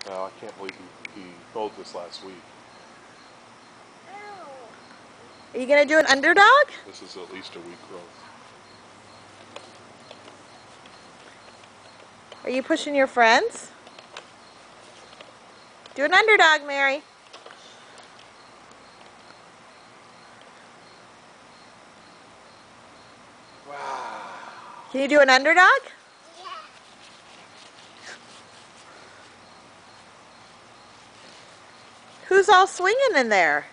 Now, I can't believe he told this last week. Are you going to do an underdog? This is at least a week growth. Are you pushing your friends? Do an underdog, Mary. Wow. Can you do an underdog? Yeah. Who's all swinging in there?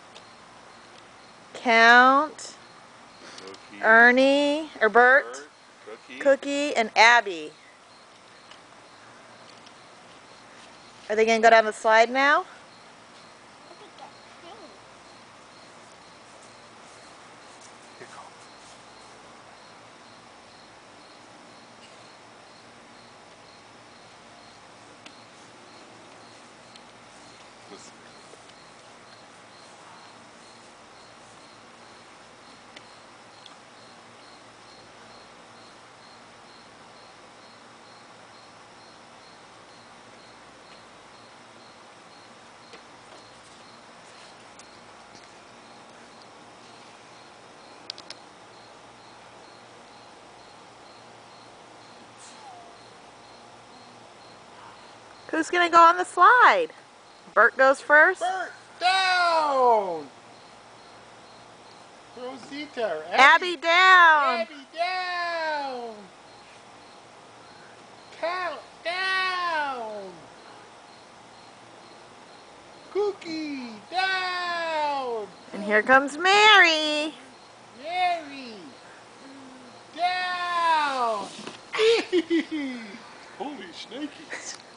Count, Cookie, Ernie, or Bert, Cookie. Cookie, and Abby. Are they going to go down the slide now? Look at that thing. Here, go. Listen. Who's going to go on the slide? Bert goes first? Bert, down! Rosita, Abby down! Abby, down! Count, down! Cookie, down! And here comes Mary! Mary, down! Holy snaky!